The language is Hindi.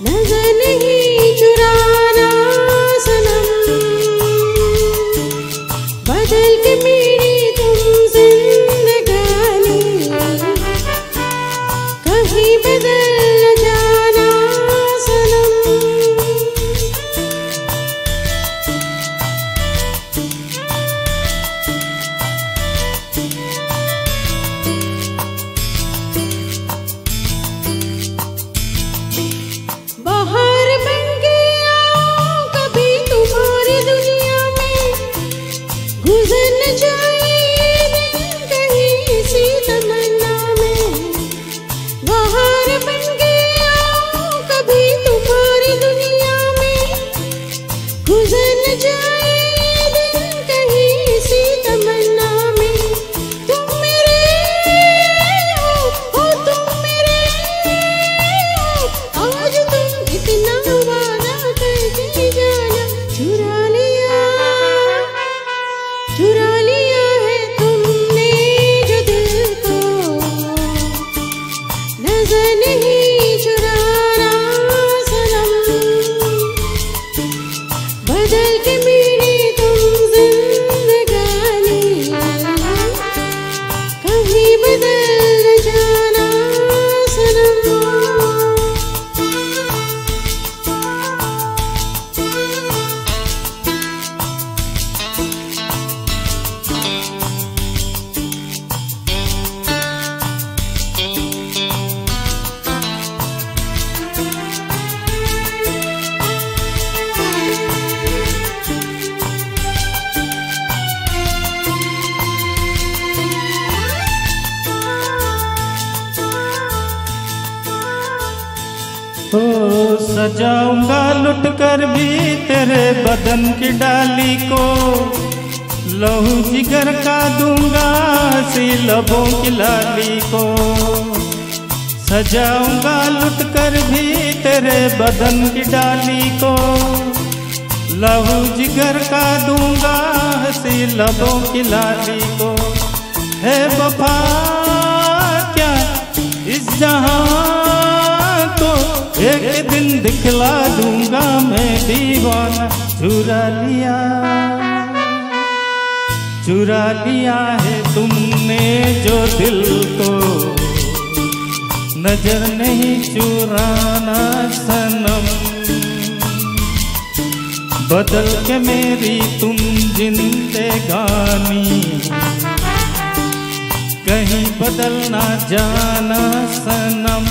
नजर नहीं चुराना सनम, बदल के मेरी तुम जिंदगानी, कहीं बदल न जाना सनम। बाहर बन के आओ कभी तुम्हारी दुनिया में, गुजर न जाए ये दिन कहीं इसी तमन्ना में। बाहर बन के आओ कभी तुम्हारी दुनिया में, गुजर न जाए ये दिन कहीं इसी तमन्ना में। तुम मेरे हो तुम मेरे हो, आज तुम इतना वादा करके जाना। चुरा लिया है तुमने जो दिल को, नजर नहीं चुराना सनम, बदल के मेरी तुम जिंदगानी, कहीं बदल न जाना सनम। तो सजाऊंगा लुट कर भी तेरे बदन की डाली को, लहू जिगर का दूंगा सी लबों की लाली को। सजाऊंगा लुट कर भी तेरे बदन की डाली को, लहू जिगर का दूंगा सी लबों की लाली को। है वफा क्या इस जहां को, एक दिन दिखला दूंगा मैं दीवाना। चुरा लिया है तुमने जो दिल को, नजर नहीं चुराना सनम, बदल के मेरी तुम जिंदगानी, कहीं बदल ना जाना सनम।